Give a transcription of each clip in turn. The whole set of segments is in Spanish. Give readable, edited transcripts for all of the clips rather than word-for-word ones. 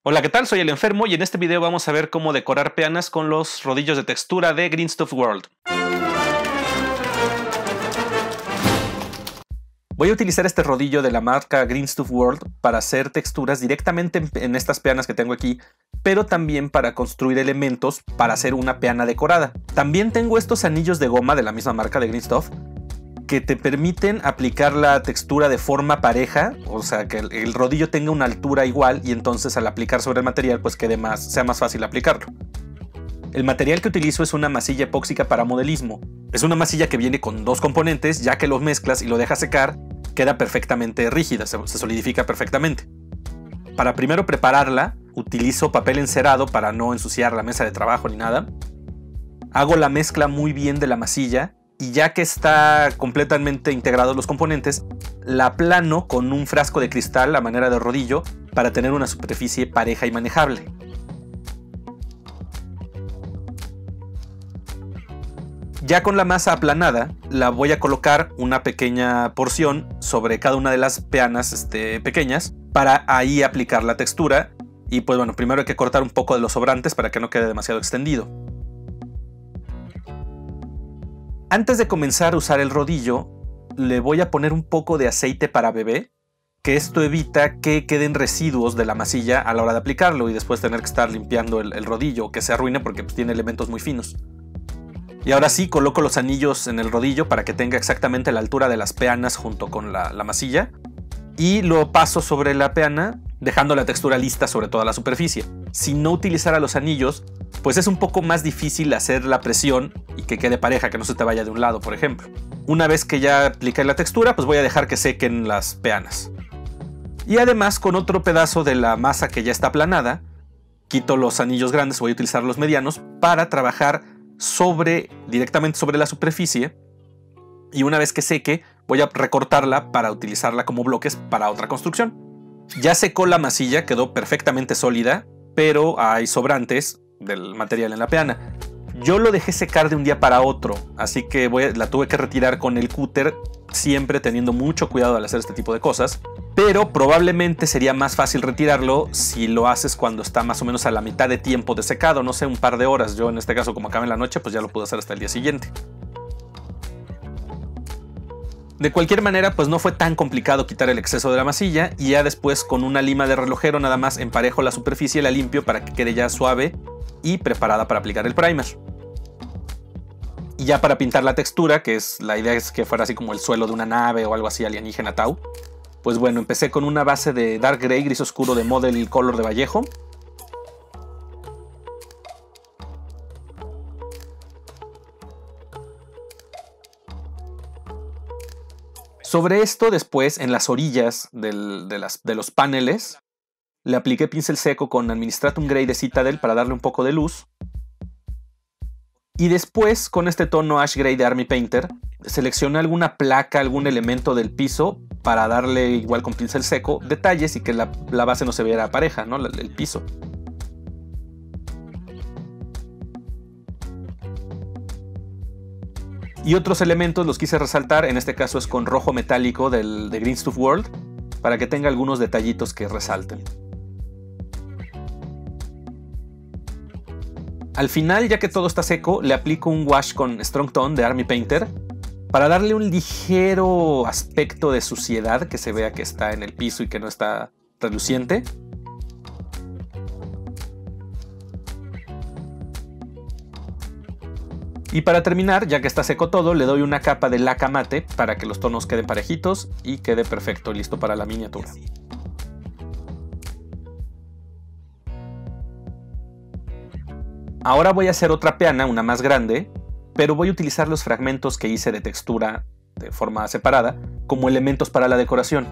Hola, ¿qué tal? Soy el Enfermo y en este video vamos a ver cómo decorar peanas con los rodillos de textura de Green Stuff World. Voy a utilizar este rodillo de la marca Green Stuff World para hacer texturas directamente en estas peanas que tengo aquí, pero también para construir elementos para hacer una peana decorada. También tengo estos anillos de goma de la misma marca de Green Stuff que te permiten aplicar la textura de forma pareja, o sea que el rodillo tenga una altura igual y entonces al aplicar sobre el material pues sea más fácil aplicarlo. El material que utilizo es una masilla epóxica para modelismo. Es una masilla que viene con dos componentes, ya que los mezclas y lo dejas secar, queda perfectamente rígida, se solidifica perfectamente. Para primero prepararla, utilizo papel encerado para no ensuciar la mesa de trabajo ni nada. Hago la mezcla muy bien de la masilla y ya que está completamente integrados los componentes, la aplano con un frasco de cristal a manera de rodillo para tener una superficie pareja y manejable. Ya con la masa aplanada, la voy a colocar una pequeña porción sobre cada una de las peanas pequeñas para ahí aplicar la textura. Y pues bueno, primero hay que cortar un poco de los sobrantes para que no quede demasiado extendido. Antes de comenzar a usar el rodillo, le voy a poner un poco de aceite para bebé, que esto evita que queden residuos de la masilla a la hora de aplicarlo y después tener que estar limpiando el rodillo, que se arruine porque pues, tiene elementos muy finos. Y ahora sí, coloco los anillos en el rodillo para que tenga exactamente la altura de las peanas junto con la masilla. Y lo paso sobre la peana, dejando la textura lista sobre toda la superficie. Si no utilizara los anillos, pues es un poco más difícil hacer la presión y que quede pareja, que no se te vaya de un lado, por ejemplo. Una vez que ya apliqué la textura, pues voy a dejar que sequen las peanas. Y además, con otro pedazo de la masa que ya está aplanada, quito los anillos grandes, voy a utilizar los medianos para trabajar directamente sobre la superficie. Y una vez que seque, voy a recortarla para utilizarla como bloques para otra construcción. Ya secó la masilla, quedó perfectamente sólida, pero hay sobrantes del material en la peana. Yo lo dejé secar de un día para otro, así que la tuve que retirar con el cúter, siempre teniendo mucho cuidado al hacer este tipo de cosas. Pero probablemente sería más fácil retirarlo si lo haces cuando está más o menos a la mitad de tiempo de secado, no sé, un par de horas. Yo en este caso, como acaba en la noche, pues ya lo puedo hacer hasta el día siguiente. De cualquier manera, pues no fue tan complicado quitar el exceso de la masilla y ya después con una lima de relojero nada más emparejo la superficie y la limpio para que quede ya suave y preparada para aplicar el primer. Y ya para pintar la textura, la idea es que fuera así como el suelo de una nave o algo así alienígena Tau. Pues bueno, empecé con una base de Dark Gray, gris oscuro de Model Color de Vallejo. Sobre esto después, en las orillas de los paneles, le apliqué pincel seco con Administratum Grey de Citadel para darle un poco de luz. Y después, con este tono Ash Gray de Army Painter, seleccioné alguna placa, algún elemento del piso para darle, igual con pincel seco, detalles y que la base no se viera pareja, ¿no? El piso. Y otros elementos los quise resaltar, en este caso es con rojo metálico de Green Stuff World, para que tenga algunos detallitos que resalten. Al final, ya que todo está seco, le aplico un wash con Strong Tone de Army Painter para darle un ligero aspecto de suciedad, que se vea que está en el piso y que no está reluciente. Y para terminar, ya que está seco todo, le doy una capa de laca mate para que los tonos queden parejitos y quede perfecto y listo para la miniatura. Ahora voy a hacer otra peana, una más grande, pero voy a utilizar los fragmentos que hice de textura de forma separada como elementos para la decoración.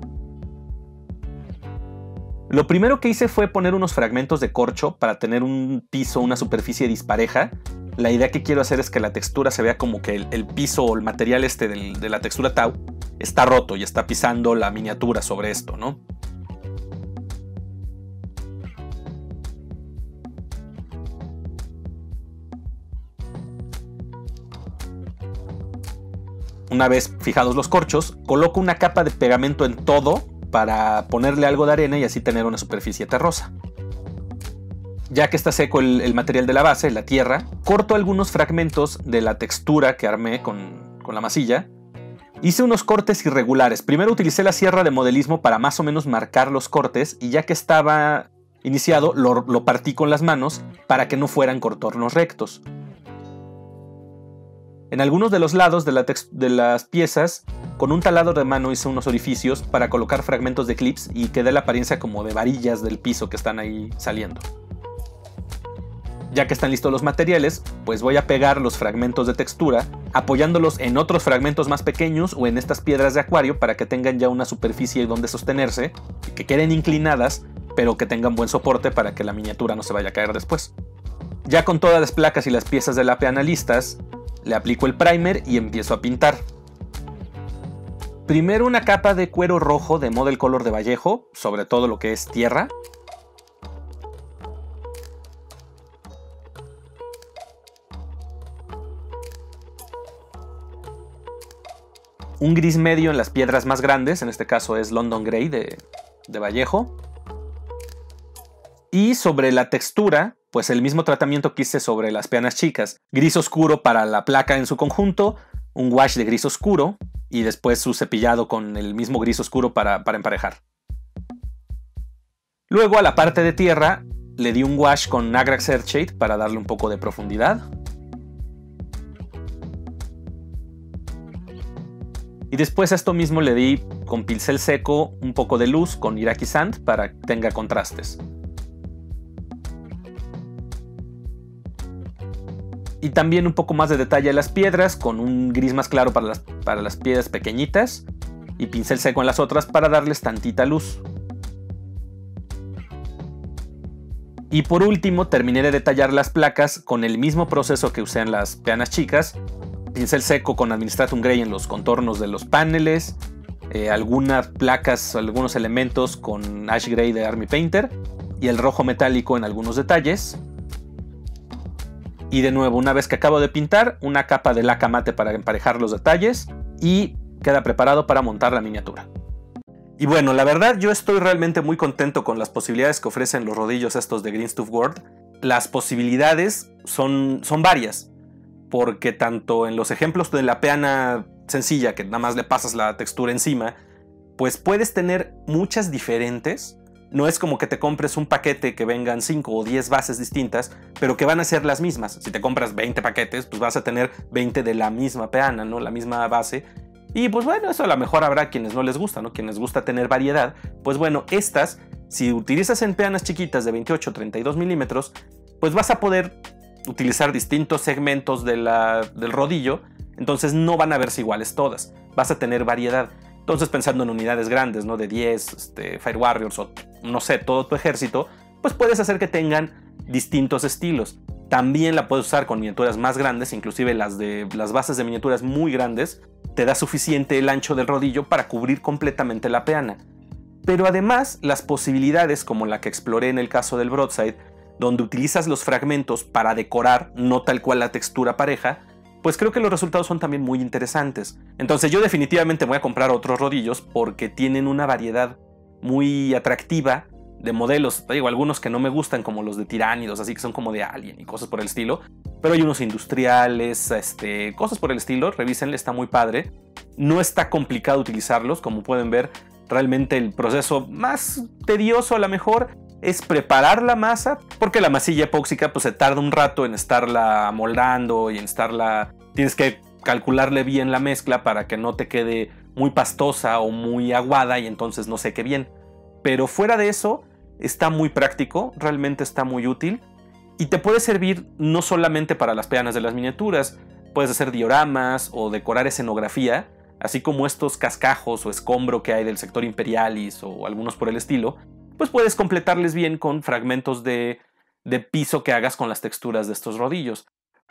Lo primero que hice fue poner unos fragmentos de corcho para tener un piso, una superficie dispareja. La idea que quiero hacer es que la textura se vea como que el piso o el material de la textura Tau está roto y está pisando la miniatura sobre esto, ¿no? Una vez fijados los corchos, coloco una capa de pegamento en todo para ponerle algo de arena y así tener una superficie terrosa. Ya que está seco el material de la base, la tierra, corto algunos fragmentos de la textura que armé con la masilla. Hice unos cortes irregulares. Primero utilicé la sierra de modelismo para más o menos marcar los cortes, y ya que estaba iniciado lo partí con las manos para que no fueran contornos rectos. En algunos de los lados de las piezas, con un taladro de mano hice unos orificios para colocar fragmentos de clips y que dé la apariencia como de varillas del piso que están ahí saliendo. Ya que están listos los materiales, pues voy a pegar los fragmentos de textura, apoyándolos en otros fragmentos más pequeños o en estas piedras de acuario para que tengan ya una superficie donde sostenerse, y que queden inclinadas, pero que tengan buen soporte para que la miniatura no se vaya a caer después. Ya con todas las placas y las piezas de la peana listas, le aplico el primer y empiezo a pintar. Primero una capa de cuero rojo de Model Color de Vallejo, sobre todo lo que es tierra. Un gris medio en las piedras más grandes, en este caso es London Grey de Vallejo. Y sobre la textura, pues el mismo tratamiento que hice sobre las peanas chicas. Gris oscuro para la placa en su conjunto, un wash de gris oscuro y después su cepillado con el mismo gris oscuro para emparejar. Luego a la parte de tierra le di un wash con Nagrax Earthshade para darle un poco de profundidad. Y después a esto mismo le di con pincel seco un poco de luz con Iraqi Sand para que tenga contrastes. Y también un poco más de detalle a las piedras con un gris más claro para las piedras pequeñitas y pincel seco en las otras para darles tantita luz. Y por último terminé de detallar las placas con el mismo proceso que usé en las peanas chicas. Pincel seco con Administratum Grey en los contornos de los paneles, algunas placas, algunos elementos con Ash Grey de Army Painter y el rojo metálico en algunos detalles. Y de nuevo, una vez que acabo de pintar, una capa de laca mate para emparejar los detalles y queda preparado para montar la miniatura. Y bueno, la verdad yo estoy realmente muy contento con las posibilidades que ofrecen los rodillos estos de Green Stuff World. Las posibilidades son varias, porque tanto en los ejemplos de la peana sencilla, que nada más le pasas la textura encima, pues puedes tener muchas diferentes. No es como que te compres un paquete que vengan 5 o 10 bases distintas, pero que van a ser las mismas. Si te compras 20 paquetes, pues vas a tener 20 de la misma peana, ¿no? La misma base. Y pues bueno, eso a lo mejor habrá quienes no les gusta, ¿no? Quienes gusta tener variedad. Pues bueno, estas, si utilizas en peanas chiquitas de 28 o 32 milímetros, pues vas a poder utilizar distintos segmentos del rodillo, entonces no van a verse iguales todas, vas a tener variedad. Entonces pensando en unidades grandes, ¿no? De 10 Fire Warriors o no sé, todo tu ejército, pues puedes hacer que tengan distintos estilos. También la puedes usar con miniaturas más grandes, inclusive las bases de miniaturas muy grandes, te da suficiente el ancho del rodillo para cubrir completamente la peana. Pero además las posibilidades, como la que exploré en el caso del Broadside, donde utilizas los fragmentos para decorar, no tal cual la textura pareja, pues creo que los resultados son también muy interesantes. Entonces yo definitivamente voy a comprar otros rodillos porque tienen una variedad muy atractiva de modelos. Te digo, algunos que no me gustan, como los de tiránidos, así que son como de Alien y cosas por el estilo, pero hay unos industriales, cosas por el estilo. Revísenle, está muy padre. No está complicado utilizarlos, como pueden ver. Realmente el proceso más tedioso a lo mejor es preparar la masa, porque la masilla epóxica pues se tarda un rato en estarla moldando y en estarla... Tienes que calcularle bien la mezcla para que no te quede muy pastosa o muy aguada y entonces no seque bien. Pero fuera de eso, está muy práctico, realmente está muy útil y te puede servir no solamente para las peanas de las miniaturas, puedes hacer dioramas o decorar escenografía, así como estos cascajos o escombro que hay del sector Imperialis o algunos por el estilo, pues puedes completarles bien con fragmentos de piso que hagas con las texturas de estos rodillos.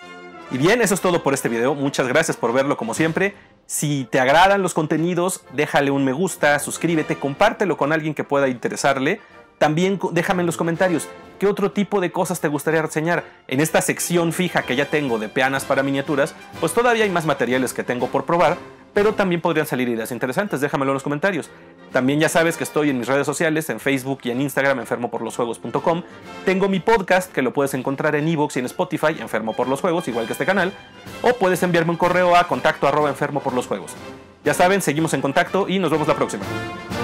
Y bien, eso es todo por este video. Muchas gracias por verlo como siempre. Si te agradan los contenidos, déjale un me gusta, suscríbete, compártelo con alguien que pueda interesarle. También déjame en los comentarios qué otro tipo de cosas te gustaría reseñar. En esta sección fija que ya tengo de peanas para miniaturas, pues todavía hay más materiales que tengo por probar, pero también podrían salir ideas interesantes, déjamelo en los comentarios. También ya sabes que estoy en mis redes sociales, en Facebook y en Instagram, enfermoporlosjuegos.com. Tengo mi podcast, que lo puedes encontrar en iVoox y en Spotify, Enfermo por los Juegos, igual que este canal. O puedes enviarme un correo a contacto@enfermoporlosjuegos. Ya saben, seguimos en contacto y nos vemos la próxima.